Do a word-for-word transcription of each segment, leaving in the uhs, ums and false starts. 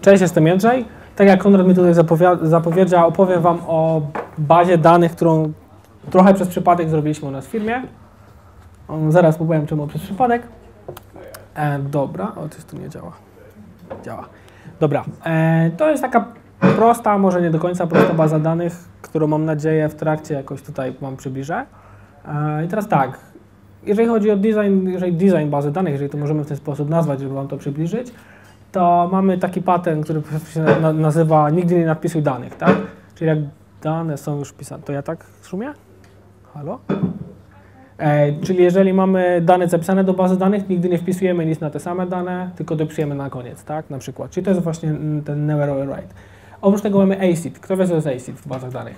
Cześć, jestem Jędrzej. Tak jak Konrad mi tutaj zapowiedział, opowiem Wam o bazie danych, którą trochę przez przypadek zrobiliśmy u nas w firmie. Zaraz powiem, czemu przez przypadek. E, dobra, o, coś tu nie działa. Działa. Dobra, e, to jest taka prosta, może nie do końca prosta baza danych, którą mam nadzieję w trakcie jakoś tutaj Wam przybliżę. E, I teraz tak, jeżeli chodzi o design, jeżeli design bazy danych, jeżeli to możemy w ten sposób nazwać, żeby Wam to przybliżyć, to mamy taki pattern, który się na, nazywa nigdy nie nadpisuj danych, tak? Czyli jak dane są już wpisane, to ja tak szumie? Halo? E, czyli jeżeli mamy dane zapisane do bazy danych, nigdy nie wpisujemy nic na te same dane, tylko dopisujemy na koniec, tak? Na przykład. Czyli to jest właśnie ten never overwrite. Oprócz tego mamy A C I D. Kto wie, co jest A C I D w bazach danych?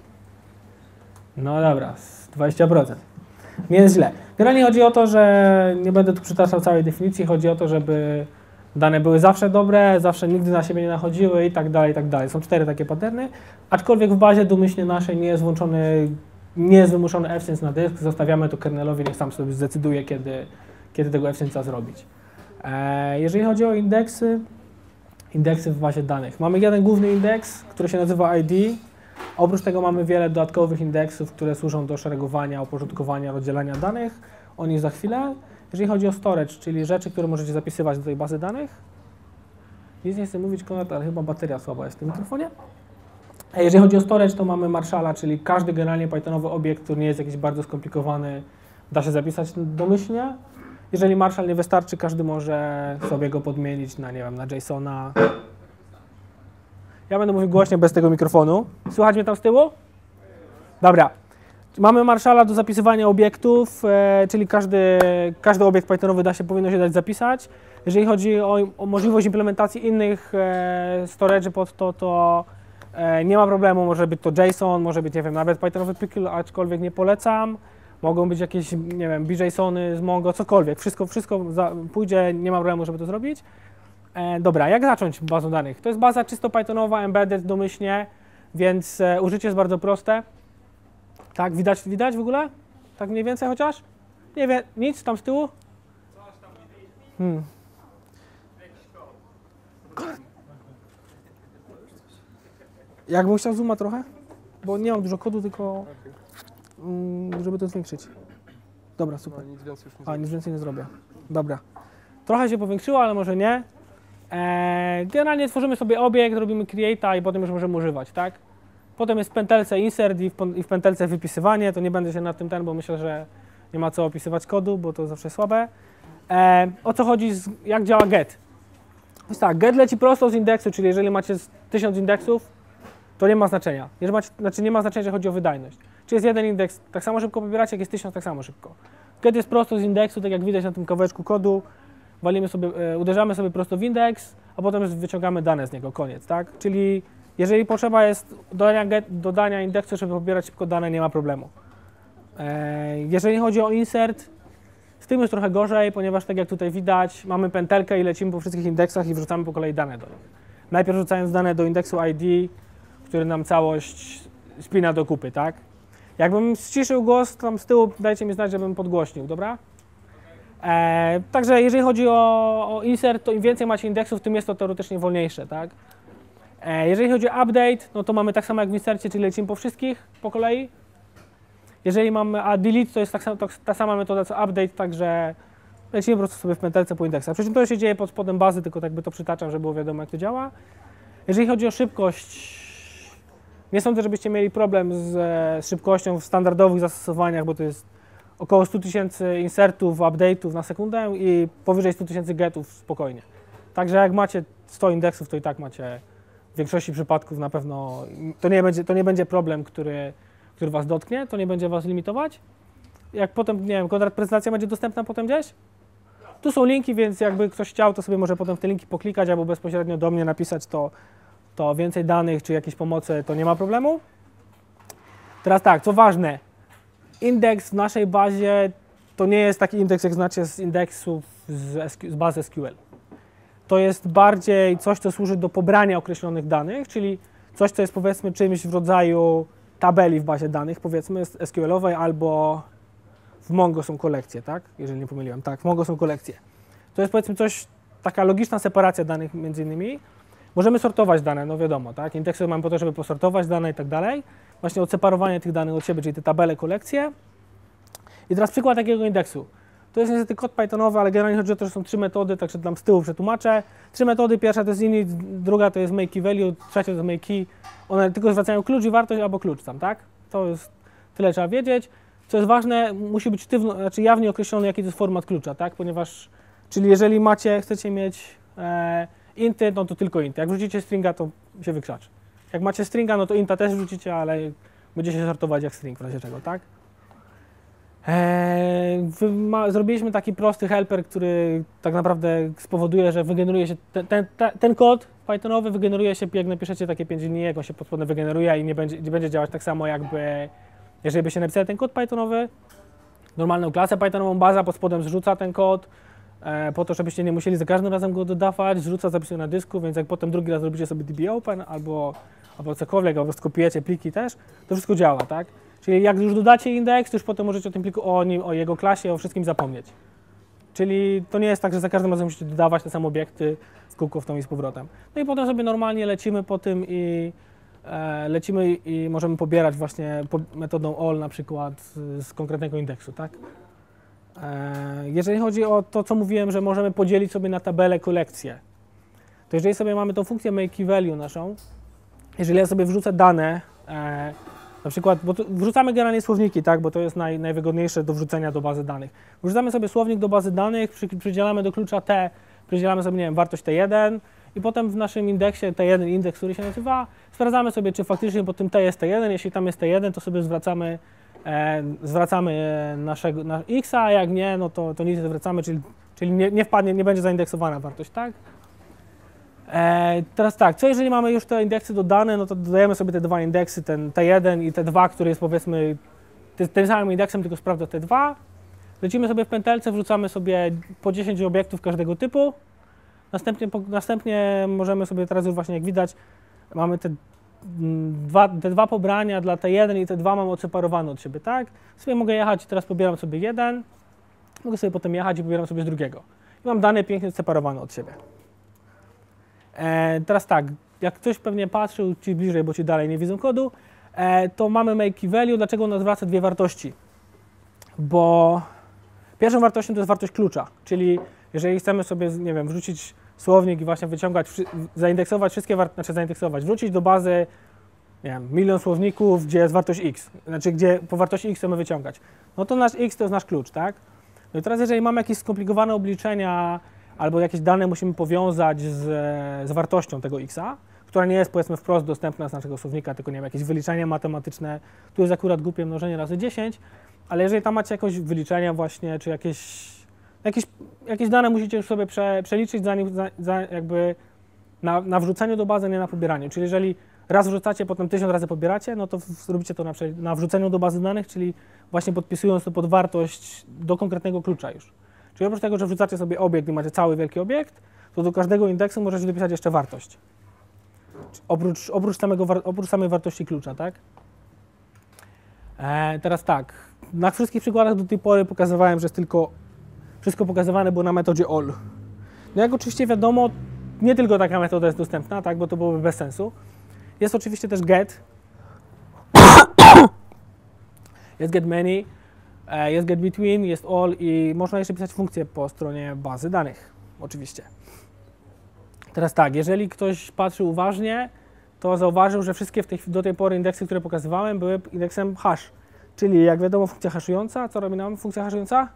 No dobra, dwadzieścia procent. Nie jest źle. Generalnie chodzi o to, że nie będę tu przytaczał całej definicji, chodzi o to, żeby dane były zawsze dobre, zawsze nigdy na siebie nie nachodziły i tak dalej, i tak dalej. Są cztery takie patterny, aczkolwiek w bazie domyślnie naszej nie jest włączony, nie jest wymuszony F-Sync na dysk, zostawiamy to kernelowi, niech sam sobie zdecyduje, kiedy, kiedy tego F-Synca zrobić. E, jeżeli chodzi o indeksy, indeksy w bazie danych. Mamy jeden główny indeks, który się nazywa I D. Oprócz tego mamy wiele dodatkowych indeksów, które służą do szeregowania, uporządkowania, rozdzielania danych. O nich za chwilę. Jeżeli chodzi o storage, czyli rzeczy, które możecie zapisywać do tej bazy danych. Nic nie chcę mówić, Konrad, ale chyba bateria słaba jest w tym mikrofonie. A jeżeli chodzi o storage, to mamy Marshalla, czyli każdy generalnie Pythonowy obiekt, który nie jest jakiś bardzo skomplikowany, da się zapisać domyślnie. Jeżeli Marshall nie wystarczy, każdy może sobie go podmienić na, nie wiem, na JSON-a. Ja będę mówił głośno bez tego mikrofonu. Słychać mnie tam z tyłu? Dobra. Mamy Marshalla do zapisywania obiektów, e, czyli każdy, każdy obiekt Pythonowy da się, powinno się dać zapisać. Jeżeli chodzi o, o możliwość implementacji innych e, storage'y pod to, to e, nie ma problemu. Może być to JSON, może być, nie wiem, nawet Pythonowy pickle, aczkolwiek nie polecam. Mogą być jakieś, nie wiem, B JSON-y z Mongo, cokolwiek. Wszystko, wszystko za, pójdzie, nie ma problemu, żeby to zrobić. E, dobra, jak zacząć bazą danych? To jest baza czysto Pythonowa, embedded domyślnie, więc e, użycie jest bardzo proste. Tak, widać, widać w ogóle? Tak mniej więcej chociaż? Nie wiem, nic tam z tyłu? Hmm. Jakbym chciał zooma trochę? Bo nie mam dużo kodu, tylko mm, żeby to zwiększyć. Dobra, super. No, nic więcej już nie A, nic więcej nie zrobię. Dobra. Trochę się powiększyło, ale może nie. Eee, generalnie tworzymy sobie obiekt, robimy create'a i potem już możemy używać, tak? Potem jest w pętelce insert i w, i w pętelce wypisywanie, to nie będę się nad tym ten, bo myślę, że nie ma co opisywać kodu, bo to zawsze słabe. E, o co chodzi, z, jak działa get? Jest tak, get leci prosto z indeksu, czyli jeżeli macie tysiąc indeksów, to nie ma znaczenia. Jeżeli macie, znaczy nie ma znaczenia, że chodzi o wydajność. Czy jest jeden indeks, tak samo szybko pobieracie, jak jest tysiąc, tak samo szybko. Get jest prosto z indeksu, tak jak widać na tym kawałeczku kodu, walimy sobie, e, uderzamy sobie prosto w indeks, a potem już wyciągamy dane z niego, koniec, tak? Czyli jeżeli potrzeba jest dodania, get, dodania indeksu, żeby pobierać szybko dane, nie ma problemu. E, jeżeli chodzi o insert, z tym jest trochę gorzej, ponieważ tak jak tutaj widać, mamy pętelkę i lecimy po wszystkich indeksach i wrzucamy po kolei dane do nich. Najpierw rzucając dane do indeksu I D, który nam całość spina do kupy, tak? Jakbym ściszył głos tam z tyłu, dajcie mi znać, żebym podgłośnił, dobra? E, także jeżeli chodzi o, o insert, to im więcej macie indeksów, tym jest to teoretycznie wolniejsze, tak? Jeżeli chodzi o update, no to mamy tak samo jak w insercie, czyli lecimy po wszystkich po kolei. Jeżeli mamy a delete, to jest tak samo, to, ta sama metoda co update, także lecimy po prostu sobie w pętelce po indeksach. Przy czym to się dzieje pod spodem bazy, tylko tak by to przytaczam, żeby było wiadomo, jak to działa. Jeżeli chodzi o szybkość, nie sądzę, żebyście mieli problem z, z szybkością w standardowych zastosowaniach, bo to jest około sto tysięcy insertów, update'ów na sekundę i powyżej sto tysięcy getów spokojnie. Także jak macie sto indeksów, to i tak macie w większości przypadków na pewno, to nie będzie, to nie będzie problem, który, który was dotknie, to nie będzie was limitować. Jak potem, nie wiem, Konrad, prezentacja będzie dostępna potem gdzieś? Tu są linki, więc jakby ktoś chciał, to sobie może potem w te linki poklikać albo bezpośrednio do mnie napisać, to, to więcej danych czy jakieś pomocy, to nie ma problemu. Teraz tak, co ważne, indeks w naszej bazie to nie jest taki indeks, jak znacie z indeksów z, z bazy S Q L. To jest bardziej coś, co służy do pobrania określonych danych, czyli coś, co jest powiedzmy czymś w rodzaju tabeli w bazie danych, powiedzmy S Q L-owej albo w Mongo są kolekcje, tak? Jeżeli nie pomyliłem, tak, w Mongo są kolekcje. To jest powiedzmy coś, taka logiczna separacja danych między innymi. Możemy sortować dane, no wiadomo, tak? Indeksy mamy po to, żeby posortować dane i tak dalej. Właśnie odseparowanie tych danych od siebie, czyli te tabele, kolekcje. I teraz przykład takiego indeksu. To jest niestety kod Pythonowy, ale generalnie chodzi o to, że są trzy metody, także tam z tyłu przetłumaczę. Trzy metody, pierwsza to jest init, druga to jest make key value, trzecia to jest make key. One tylko zwracają klucz i wartość albo klucz tam, tak? To jest, tyle trzeba wiedzieć. Co jest ważne, musi być sztywno, znaczy jawnie określony, jaki to jest format klucza, tak? Ponieważ, czyli jeżeli macie, chcecie mieć e, inty, no to tylko inty. Jak wrzucicie stringa, to się wykrzaczy. Jak macie stringa, no to inta też wrzucicie, ale będzie się sortować jak string w razie czego, tak? Eee, ma, zrobiliśmy taki prosty helper, który tak naprawdę spowoduje, że wygeneruje się ten, ten, ten kod Pythonowy, wygeneruje się, jak napiszecie takie pięć linijek, on się pod spodem wygeneruje i nie będzie, nie będzie działać tak samo, jakby jeżeli by się napisał ten kod Pythonowy. Normalną klasę Pythonową, baza pod spodem zrzuca ten kod, e, po to, żebyście nie musieli za każdym razem go dodawać, zrzuca, zapisuje na dysku, więc jak potem drugi raz zrobicie sobie dbopen albo, albo cokolwiek, albo skopiujecie pliki też, to wszystko działa, tak? Czyli jak już dodacie indeks, to już potem możecie o tym pliku, o nim, o jego klasie, o wszystkim zapomnieć. Czyli to nie jest tak, że za każdym razem musicie dodawać te same obiekty w kółko w tą i z powrotem. No i potem sobie normalnie lecimy po tym i e, lecimy i możemy pobierać właśnie po, metodą all na przykład z, z konkretnego indeksu, tak? E, jeżeli chodzi o to, co mówiłem, że możemy podzielić sobie na tabelę kolekcje, to jeżeli sobie mamy tą funkcję make key value naszą, jeżeli ja sobie wrzucę dane, e, na przykład, bo wrzucamy generalnie słowniki, tak, bo to jest naj, najwygodniejsze do wrzucenia do bazy danych. Wrzucamy sobie słownik do bazy danych, przy, przydzielamy do klucza T, przydzielamy sobie, nie wiem, wartość T jeden i potem w naszym indeksie, T jeden indeks, który się nazywa, sprawdzamy sobie, czy faktycznie pod tym T jest T jeden, jeśli tam jest T jeden, to sobie zwracamy, e, zwracamy naszego na X, a jak nie, no to, to nic nie zwracamy, czyli, czyli nie, nie wpadnie, nie będzie zaindeksowana wartość, tak? E, teraz tak, co jeżeli mamy już te indeksy dodane, no to dodajemy sobie te dwa indeksy, ten T jeden i T dwa, który jest powiedzmy ty, tym samym indeksem, tylko sprawdza T dwa. Lecimy sobie w pętelce, wrzucamy sobie po dziesięć obiektów każdego typu. Następnie, po, następnie możemy sobie teraz już właśnie jak widać, mamy te dwa, te dwa pobrania dla T jeden i T dwa mamy odseparowane od siebie, tak? Sobie mogę jechać i teraz pobieram sobie jeden, mogę sobie potem jechać i pobieram sobie z drugiego. I mam dane pięknie odseparowane od siebie. E, teraz tak, jak ktoś pewnie patrzył ci bliżej, bo ci dalej nie widzą kodu, e, to mamy make key value. Dlaczego on nas zwraca dwie wartości? Bo pierwszą wartością to jest wartość klucza, czyli jeżeli chcemy sobie, nie wiem, wrzucić słownik i właśnie wyciągać, zaindeksować wszystkie wartości, znaczy zaindeksować, wrzucić do bazy, nie wiem, milion słowników, gdzie jest wartość x, znaczy gdzie po wartości x chcemy wyciągać, no to nasz x to jest nasz klucz, tak? No i teraz jeżeli mamy jakieś skomplikowane obliczenia, albo jakieś dane musimy powiązać z, z wartością tego xa, która nie jest powiedzmy wprost dostępna z naszego słownika, tylko nie wiem, jakieś wyliczenia matematyczne, tu jest akurat głupie mnożenie razy dziesięć, ale jeżeli tam macie jakieś wyliczenia właśnie, czy jakieś, jakieś, jakieś dane musicie już sobie prze, przeliczyć zanim, za, za jakby na, na wrzuceniu do bazy, nie na pobieraniu, czyli jeżeli raz wrzucacie, potem tysiąc razy pobieracie, no to zrobicie to na, na wrzuceniu do bazy danych, czyli właśnie podpisując to pod wartość do konkretnego klucza już. Czyli oprócz tego, że wrzucacie sobie obiekt i macie cały wielki obiekt, to do każdego indeksu możecie dopisać jeszcze wartość. Oprócz, oprócz, samego, oprócz samej wartości klucza, tak? E, teraz tak, na wszystkich przykładach do tej pory pokazywałem, że jest tylko, wszystko pokazywane było na metodzie all. No jak oczywiście wiadomo, nie tylko taka metoda jest dostępna, tak, bo to byłoby bez sensu. Jest oczywiście też get. Jest get many. Jest get between, jest all i można jeszcze pisać funkcje po stronie bazy danych, oczywiście. Teraz tak, jeżeli ktoś patrzy uważnie, to zauważył, że wszystkie w tej, do tej pory indeksy, które pokazywałem, były indeksem hash. Czyli jak wiadomo funkcja haszująca, co robi nam funkcja haszująca?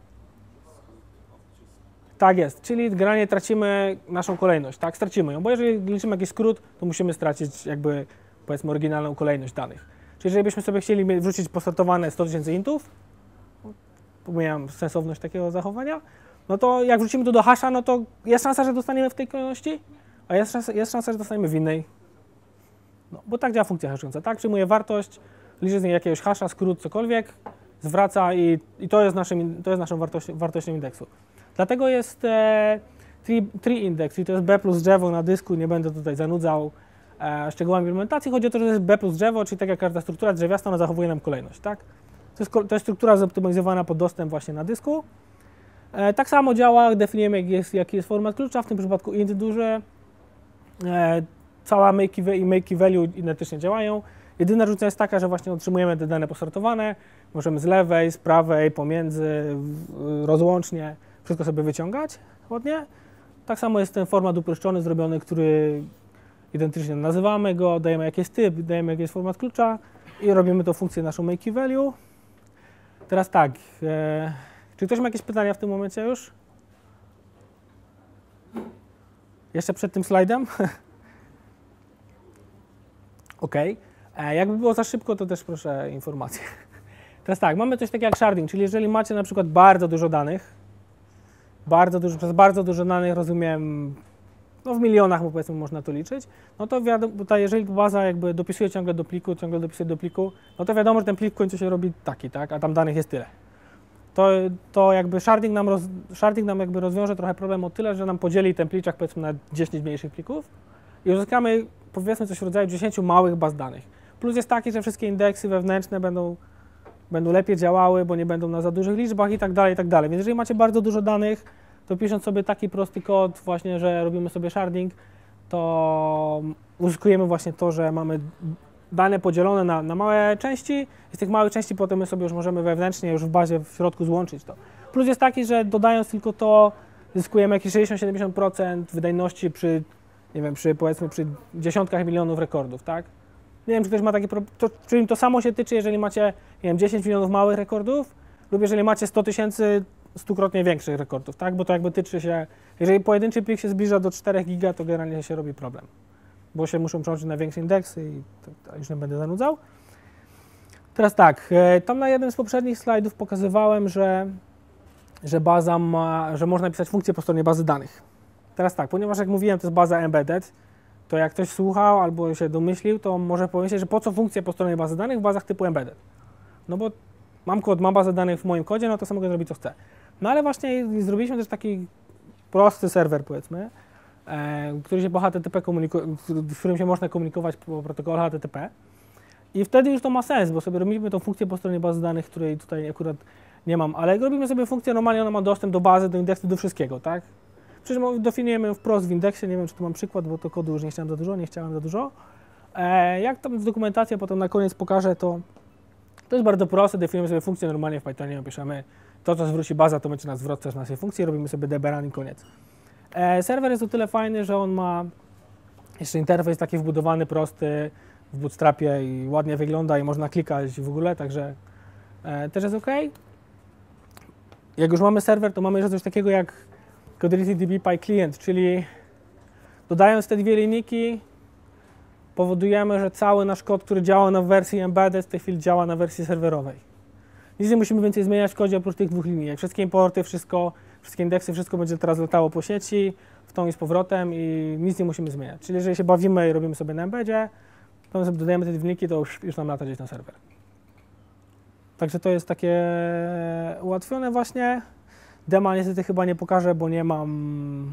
Tak jest, czyli generalnie tracimy naszą kolejność, tak? Stracimy ją, bo jeżeli liczymy jakiś skrót, to musimy stracić jakby powiedzmy oryginalną kolejność danych. Czyli jeżeli byśmy sobie chcieli wrzucić posortowane sto tysięcy intów, pomijam sensowność takiego zachowania, no to jak wrzucimy to do hasza, no to jest szansa, że dostaniemy w tej kolejności, a jest szansa, jest szansa, że dostaniemy w innej. No, bo tak działa funkcja haszująca, tak? Przyjmuje wartość, liczy z niej jakiegoś hasza, skrót, cokolwiek, zwraca i, i to jest, naszym, to jest naszą wartością, wartością indeksu. Dlatego jest e, tree, tree index i to jest B plus drzewo na dysku, nie będę tutaj zanudzał e, szczegółami implementacji. Chodzi o to, że to jest B plus drzewo, czyli tak jak każda struktura drzewiasta, ona zachowuje nam kolejność, tak? To jest, to jest struktura zoptymalizowana pod dostęp właśnie na dysku. E, tak samo działa, definiujemy jaki jest, jaki jest format klucza, w tym przypadku int duży. E, cała make i make value identycznie działają. Jedyna różnica jest taka, że właśnie otrzymujemy te dane posortowane, możemy z lewej, z prawej, pomiędzy, rozłącznie wszystko sobie wyciągać ładnie. Tak samo jest ten format uproszczony zrobiony, który identycznie nazywamy go, dajemy jakiś typ, dajemy jakiś format klucza i robimy tą funkcję naszą make value. Teraz tak, e, czy ktoś ma jakieś pytania w tym momencie już? Jeszcze przed tym slajdem? OK. E, jakby było za szybko, to też proszę informacje. Teraz tak, mamy coś takiego jak sharding, czyli jeżeli macie na przykład bardzo dużo danych, bardzo dużo, przez bardzo dużo danych rozumiem, no w milionach powiedzmy można to liczyć, no to wiadomo, tutaj jeżeli baza jakby dopisuje ciągle do pliku, ciągle dopisuje do pliku, no to wiadomo, że ten plik w końcu się robi taki, tak, a tam danych jest tyle. To, to jakby sharding nam, roz, sharding nam jakby rozwiąże trochę problem o tyle, że nam podzieli ten pliczak powiedzmy na dziesięć mniejszych plików i uzyskamy powiedzmy coś w rodzaju dziesięć małych baz danych. Plus jest taki, że wszystkie indeksy wewnętrzne będą, będą lepiej działały, bo nie będą na za dużych liczbach i tak dalej, i tak dalej. Więc jeżeli macie bardzo dużo danych, to pisząc sobie taki prosty kod właśnie, że robimy sobie sharding, to uzyskujemy właśnie to, że mamy dane podzielone na, na małe części i z tych małych części potem my sobie już możemy wewnętrznie już w bazie w środku złączyć to. Plus jest taki, że dodając tylko to zyskujemy jakieś sześćdziesiąt do siedemdziesięciu procent wydajności przy, nie wiem, przy powiedzmy przy dziesiątkach milionów rekordów, tak? Nie wiem, czy ktoś ma takie, to, czyli to samo się tyczy, jeżeli macie, nie wiem, dziesięć milionów małych rekordów lub jeżeli macie sto tysięcy stukrotnie większych rekordów, tak? Bo to jakby tyczy się, jeżeli pojedynczy plik się zbliża do czterech giga, to generalnie się robi problem, bo się muszą przełączyć na większe indeksy i to, to już nie będę zanudzał. Teraz tak, tam na jednym z poprzednich slajdów pokazywałem, że, że baza ma, że można pisać funkcje po stronie bazy danych. Teraz tak, ponieważ jak mówiłem, to jest baza embedded, to jak ktoś słuchał albo się domyślił, to może pomyśleć, że po co funkcje po stronie bazy danych w bazach typu embedded? No bo mam kod, mam bazę danych w moim kodzie, no to sam mogę zrobić co chcę. No ale właśnie zrobiliśmy też taki prosty serwer, powiedzmy, e, który się po H T T P komunikuje, w którym się można komunikować po protokole H T T P. I wtedy już to ma sens, bo sobie robimy tą funkcję po stronie bazy danych, której tutaj akurat nie mam, ale jak robimy sobie funkcję, normalnie ona ma dostęp do bazy, do indeksu, do wszystkiego, tak? Przecież definiujemy ją wprost w indeksie, nie wiem, czy tu mam przykład, bo to kodu już nie chciałem za dużo, nie chciałem za dużo. E, jak tam z dokumentacja potem na koniec pokażę, to to jest bardzo proste, definiujemy sobie funkcję normalnie w Pythonie, piszemy to, co zwróci baza, to będzie na zwrot też naszej funkcji, robimy sobie dbrun i koniec. E, serwer jest o tyle fajny, że on ma jeszcze interfejs taki wbudowany, prosty w Bootstrapie i ładnie wygląda i można klikać w ogóle, także e, też jest OK. Jak już mamy serwer, to mamy jeszcze coś takiego jak CodeDB PyClient, czyli dodając te dwie linijki powodujemy, że cały nasz kod, który działa na wersji embedded, w tej chwili działa na wersji serwerowej. Nic nie musimy więcej zmieniać w kodzie oprócz tych dwóch linii. Wszystkie importy, wszystko, wszystkie indeksy, wszystko będzie teraz latało po sieci, w tą i z powrotem i nic nie musimy zmieniać. Czyli jeżeli się bawimy i robimy sobie na embedzie, to sobie dodajemy te dwie linijki, to już, już nam lata gdzieś na serwer. Także to jest takie ułatwione właśnie. Dema niestety chyba nie pokażę, bo nie mam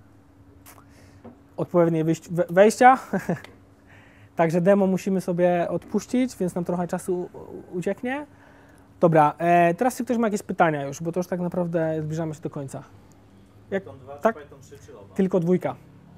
odpowiedniej wejścia. Także demo musimy sobie odpuścić, więc nam trochę czasu ucieknie. Dobra, e, teraz czy ktoś ma jakieś pytania już, bo to już tak naprawdę zbliżamy się do końca. Jak, Python dwa, tak? Python trzy, czy oba? Tylko dwójka.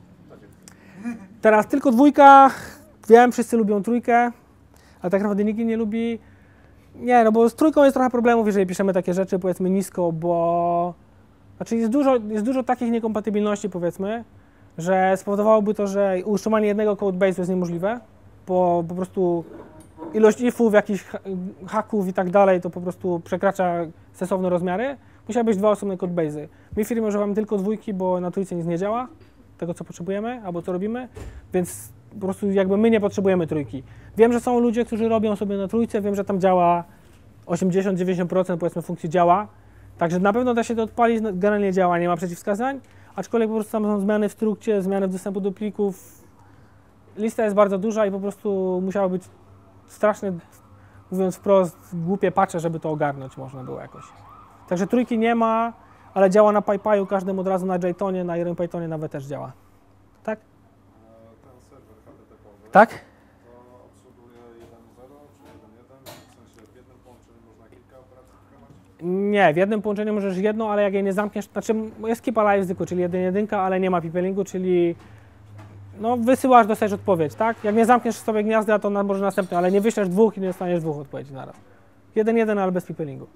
Teraz tylko dwójka. Wiem, wszyscy lubią trójkę, ale tak naprawdę nikt nie lubi. Nie, no bo z trójką jest trochę problemów, jeżeli piszemy takie rzeczy, powiedzmy nisko, bo znaczy jest dużo, jest dużo takich niekompatybilności, powiedzmy, że spowodowałoby to, że utrzymanie jednego codebase jest niemożliwe, bo po prostu ilość ifów, jakichś haków i tak dalej, to po prostu przekracza sensowne rozmiary. Musiały być dwa osobne codebase'y. My w firmie używamy tylko dwójki, bo na trójce nic nie działa, tego co potrzebujemy albo co robimy, więc po prostu jakby my nie potrzebujemy trójki. Wiem, że są ludzie, którzy robią sobie na trójce, wiem, że tam działa osiemdziesiąt do dziewięćdziesięciu procent powiedzmy funkcji działa, także na pewno da się to odpalić, generalnie działa, nie ma przeciwwskazań, aczkolwiek po prostu tam są zmiany w strukcie, zmiany w dostępu do plików. Lista jest bardzo duża i po prostu musiało być strasznie, mówiąc wprost, głupie patche, żeby to ogarnąć można było jakoś. Także trójki nie ma, ale działa na PyPy'u, każdym od razu na JTonie, na IronPythonie nawet też działa. Tak? Ten serwer H T T P, tak? to obsługuje jeden zero czy jeden jeden, w sensie w jednym połączeniu można kilka operacji wykonać? Nie, w jednym połączeniu możesz jedno, ale jak jej nie zamkniesz, znaczy jest keep alive zwykły, czyli jeden jedynka, ale nie ma pipelingu, czyli no wysyłasz, dostajesz odpowiedź, tak? Jak nie zamkniesz sobie gniazda, to na, może następny, ale nie wyślesz dwóch i nie dostaniesz dwóch odpowiedzi naraz. Jeden, jeden, ale bez pipelingu.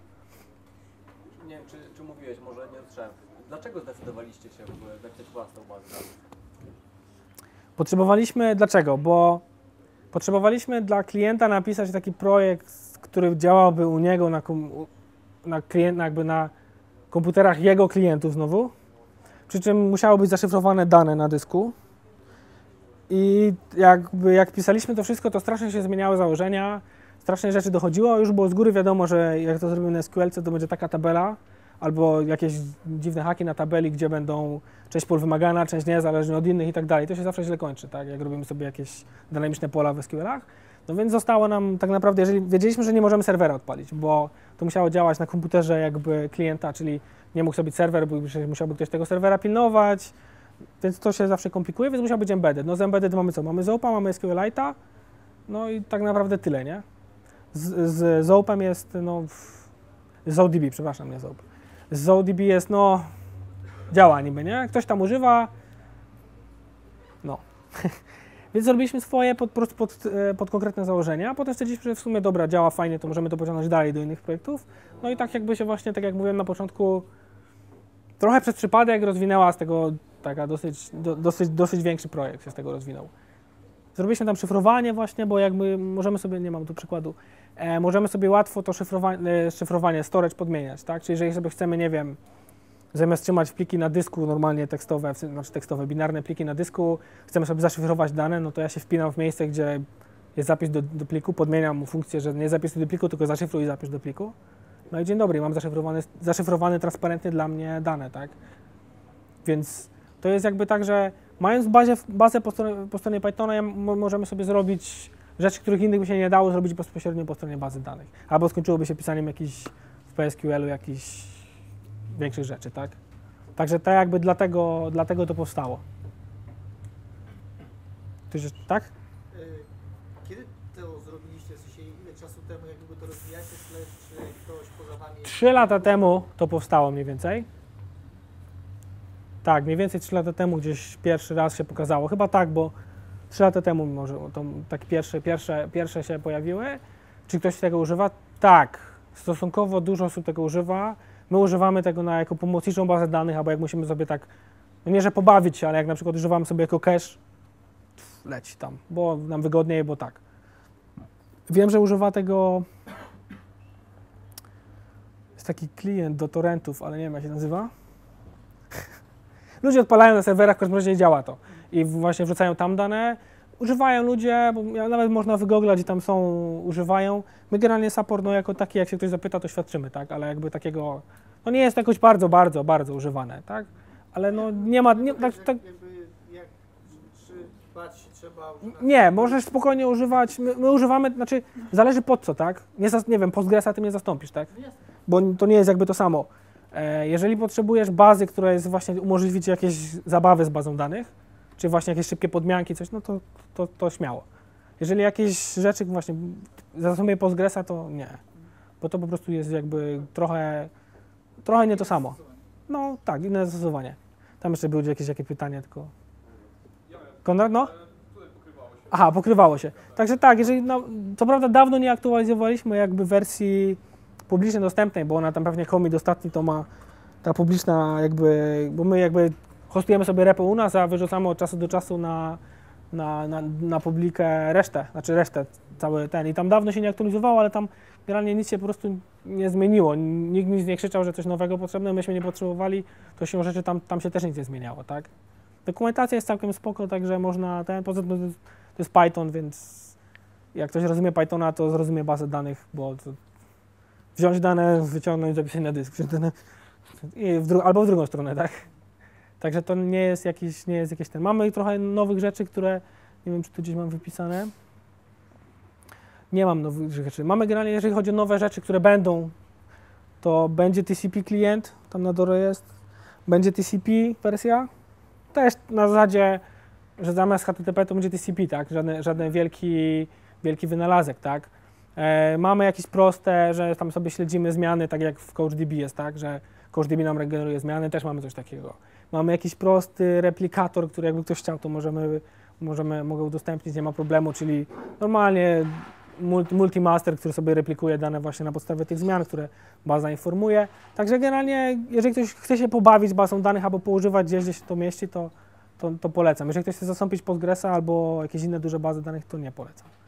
Nie wiem, czy, czy mówiłeś, może nie usłyszałem. Dlaczego zdecydowaliście się w napisać własną bazę danych? Potrzebowaliśmy, dlaczego? Bo potrzebowaliśmy dla klienta napisać taki projekt, który działałby u niego na, kom, na, klient, jakby na komputerach jego klientów znowu, przy czym musiały być zaszyfrowane dane na dysku. I jakby jak pisaliśmy to wszystko, to strasznie się zmieniały założenia, strasznie rzeczy dochodziło, już było z góry wiadomo, że jak to zrobimy na S Q L ce, to będzie taka tabela, albo jakieś dziwne haki na tabeli, gdzie będą część pól wymagana, część nie, zależnie od innych i tak dalej. To się zawsze źle kończy, tak, jak robimy sobie jakieś dynamiczne pola w S Q L-ach. No więc zostało nam tak naprawdę, jeżeli wiedzieliśmy, że nie możemy serwera odpalić, bo to musiało działać na komputerze jakby klienta, czyli nie mógł sobie być serwer, bo musiałby ktoś tego serwera pilnować, więc to się zawsze komplikuje, więc musiał być embedded. No z embedded mamy co? Mamy Zopa, mamy SQLite'a, no i tak naprawdę tyle, nie? Z, z Zopem jest, no, ZoDB, przepraszam, nie Zop. Z ZoDB jest, no, działa niby, nie? Ktoś tam używa, no. Więc zrobiliśmy swoje pod, pod, pod, pod konkretne założenia, a potem stwierdziliśmy, że w sumie dobra, działa fajnie, to możemy to pociągnąć dalej do innych projektów. No i tak jakby się właśnie, tak jak mówiłem na początku, trochę przez przypadek rozwinęła z tego taka dosyć, do, dosyć, dosyć większy projekt się z tego rozwinął. Zrobiliśmy tam szyfrowanie właśnie, bo jakby możemy sobie, nie mam tu przykładu, e, możemy sobie łatwo to szyfrowanie, szyfrowanie storage podmieniać, tak? Czyli jeżeli sobie chcemy, nie wiem, zamiast trzymać pliki na dysku normalnie tekstowe, znaczy tekstowe, binarne pliki na dysku, chcemy sobie zaszyfrować dane, no to ja się wpinam w miejsce, gdzie jest zapis do, do pliku, podmieniam mu funkcję, że nie zapisuj do pliku, tylko zaszyfruj i zapisz do pliku. No i dzień dobry, mam zaszyfrowane, zaszyfrowane transparentnie dla mnie dane, tak? Więc to jest jakby tak, że mając bazie, bazę po stronie, po stronie Pythona, możemy sobie zrobić rzeczy, których innych by się nie dało zrobić bezpośrednio po stronie bazy danych. Albo skończyłoby się pisaniem jakichś w P S Q L-u jakichś większych rzeczy, tak? Także to jakby dlatego, dlatego to powstało. Ktoś, tak? Kiedy to zrobiliście? W sensie ile czasu temu, jak długo to rozwijacie, czy ktoś poza wami... Trzy lata temu to powstało mniej więcej. Tak, mniej więcej trzy lata temu gdzieś pierwszy raz się pokazało. Chyba tak, bo trzy lata temu może to tak pierwsze, pierwsze, pierwsze się pojawiły. Czy ktoś tego używa? Tak, stosunkowo dużo osób tego używa. My używamy tego na, jako pomocniczą bazę danych, albo jak musimy sobie tak, no nie że pobawić się, ale jak na przykład używamy sobie jako cache, leci tam, bo nam wygodniej, bo tak. Wiem, że używa tego, jest taki klient do torrentów, ale nie wiem jak się nazywa. Ludzie odpalają na serwerach, w każdym razie działa to i właśnie wrzucają tam dane. Używają ludzie, bo nawet można wygooglać i tam są, używają. My generalnie support, no jako taki, jak się ktoś zapyta, to świadczymy, tak, ale jakby takiego, no nie jest to jakoś bardzo, bardzo, bardzo używane, tak, ale no nie ma, nie, tak, tak, Jakby, jak, czy bać się trzeba... nie, możesz spokojnie używać, my, my używamy, znaczy zależy pod co, tak, nie, nie wiem, Postgresa tym nie zastąpisz, tak, bo to nie jest jakby to samo. E, jeżeli potrzebujesz bazy, która jest właśnie, umożliwi ci jakieś zabawy z bazą danych, czy właśnie jakieś szybkie podmianki, coś, no to, to, to śmiało. Jeżeli jakieś rzeczy właśnie zastąpię Postgresa, to nie, bo to po prostu jest jakby trochę, trochę nie to samo. No tak, inne zastosowanie. Tam jeszcze były jakieś, jakieś pytania, tylko... Konrad, no? Aha, pokrywało się. Także tak, jeżeli, no, co prawda dawno nie aktualizowaliśmy jakby wersji publicznie dostępnej, bo ona tam pewnie commit ostatni to ma ta publiczna jakby, bo my jakby hostujemy sobie repo u nas, a wyrzucamy od czasu do czasu na, na, na, na publikę resztę, znaczy resztę, cały ten. I tam dawno się nie aktualizowało, ale tam generalnie nic się po prostu nie zmieniło. Nikt nic nie krzyczał, że coś nowego potrzebne, myśmy nie potrzebowali, to się rzeczy tam, tam się też nic nie zmieniało, tak? Dokumentacja jest całkiem spoko, także można ten, poza tym to jest Python, więc jak ktoś rozumie Pythona, to zrozumie bazę danych, bo to wziąć dane, wyciągnąć, zapisać na dysk, wziąć dane i w dru- albo w drugą stronę, tak? Także to nie jest jakiś, nie jest jakiś ten. Mamy trochę nowych rzeczy, które, nie wiem, czy tu gdzieś mam wypisane. Nie mam nowych rzeczy. Mamy generalnie, jeżeli chodzi o nowe rzeczy, które będą, to będzie T C P klient, tam na dole jest, będzie T C P wersja, też na zasadzie, że zamiast H T T P to będzie T C P, tak? Żaden, żaden wielki, wielki wynalazek, tak? E, mamy jakieś proste, że tam sobie śledzimy zmiany, tak jak w CouchDB jest, tak? Że CouchDB nam regeneruje zmiany, też mamy coś takiego. Mamy jakiś prosty replikator, który jakby ktoś chciał, to możemy możemy, mogę udostępnić, nie ma problemu, czyli normalnie multi, multimaster, który sobie replikuje dane właśnie na podstawie tych zmian, które baza informuje. Także generalnie, jeżeli ktoś chce się pobawić z bazą danych albo poużywać gdzieś, gdzie się to mieści, to, to, to polecam. Jeżeli ktoś chce zastąpić Postgresa albo jakieś inne duże bazy danych, to nie polecam.